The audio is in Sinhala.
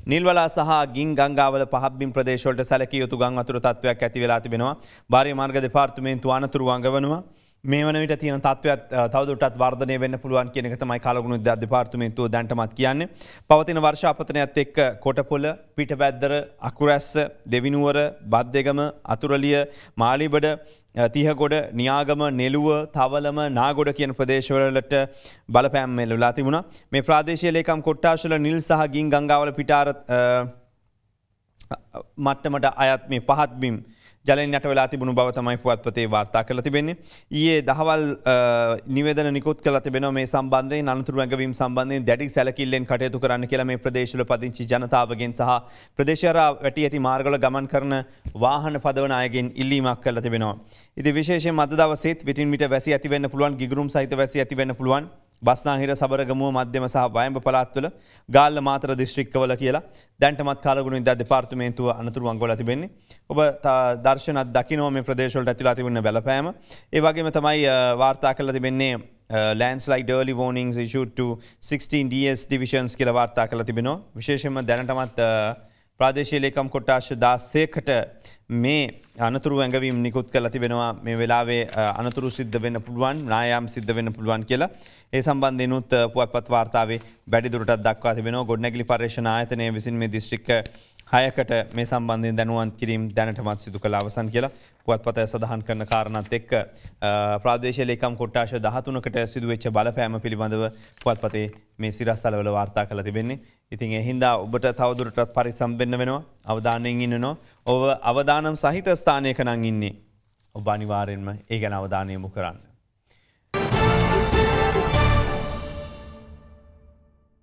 නිල්වලා සහ ගින් ගංගාවල පහත් බිම් ප්‍රදේශවලට සැලකිය යුතු ගම් වතුර තත්ත්වයක් ඇති වෙලා තිබෙනවා. භාර්ය මාර්ග දෙපාර්තමේන්තුව අනතුරු අඟවනවා. මේ වන විට තියෙන තත්ත්වයක් තවදුරටත් වර්ධනය වෙන්න පුළුවන් කියන එක තමයි කලගුණ දෙපාර්තමේන්තුව දැන්ටමත් කියන්නේ. පවතින වර්ෂාපතනයත් එක්ක කොටපොළ, පිටපැද්දර, අකුරැස්ස, දෙවිනුවර, බද්දෙගම, අතුරලිය, මාලිබඩ, තිහගොඩ, නියාගම, නෙළුව, තවලම, නාගොඩ කියන ප්‍රදේශවලට බලපෑම් මෙල්ලලා තිබුණා. මේ ප්‍රාදේශීය ලේකම් කොට්ටාශවල නිල් සහ ගින් ගංගාවල පිටාර මට්ටමට අයත් මේ පහත් බිම් ජලයෙන් යට වෙලා තිබුණු බව තමයි පුවත්පතේ වාර්තා කරලා තිබෙන්නේ. ඊයේ දහවල් නිවේදන නිකුත් කළා තිබෙනවා මේ සම්බන්ධයෙන් අනතුරු ඇඟවීම් සම්බන්ධයෙන් දැඩි සැලකිල්ලෙන් කටයුතු කරන්න කියලා මේ ප්‍රදේශවල පදිංචි ජනතාවගෙන් සහ ප්‍රදේශය හරහා වැටි ඇති මාර්ගවල ගමන් කරන වාහන පදවන අයගෙන් ඉල්ලීමක් කරලා තිබෙනවා. ඉතින් විශේෂයෙන් අද දවසේත් විටින් විට වැසි ඇති වෙන්න පුළුවන්, ගිගුරුම් සහිත වැසි ඇති වෙන්න පුළුවන්. බස්නාහිර, සබරගමුව, මධ්‍යම සහ වයඹ පළාත්වල, ගාල්ල, මාතර දිස්ත්‍රික්කවල කියලා දැන්ටමත් කාලගුණ විද්‍යා දෙපාර්තමේන්තුව අනතුරු අඟවලා තිබෙන්නේ. ඔබ දර්ශනත් දකින්න මේ ප්‍රදේශවලට ඇතිලා තිබෙන බලපෑම. ඒ වගේම තමයි වාර්තා කරලා තිබෙන්නේ landslide early warnings issued to 16 DS divisions කියලා වාර්තා කරලා තිබෙනවා. විශේෂයෙන්ම දැනටමත් ප්‍රාදේශීය ලේකම් කොට්ටාශ 16කට මේ අනතුරු ඇඟවීම් නිකුත් කරලා තිබෙනවා. මේ වෙලාවේ අනතුරු සිද්ධ වෙන්න පුළුවන්, නායාම් සිද්ධ වෙන්න පුළුවන් කියලා. ඒ සම්බන්ධයෙන්ුත් පුවත්පත් වාර්තාවේ වැඩි දුරටත් දක්වා තිබෙනවා. ගොඩනැගිලි පර්යේෂණ ආයතනය විසින් මේ දිස්ත්‍රික්ක 6කට මේ සම්බන්ධයෙන් දැනුවත් කිරීම දැනටමත් සිදු කළ අවසන් කියලා පුවත්පත සඳහන් කරන කාරණාත් එක්ක ප්‍රාදේශීය ලේකම් කොට්ටාශ 13කට සිදු වෙච්ච බලපෑම පිළිබඳව පුවත්පතේ මේ සිරස්තලවල වාර්තා කරලා තිබෙන්නේ. ඉතින් ඒ හින්දා ඔබට තවදුරටත් පරිස්සම් වෙන්න වෙනවා. අවධානයෙන් ඉන්න වෙනවා. ඔබ අවදානම් සහිත ස්ථානයක නම් ඉන්නේ. ඔබ අනිවාර්යෙන්ම ඒ ගැන අවධානය යොමු කරන්න.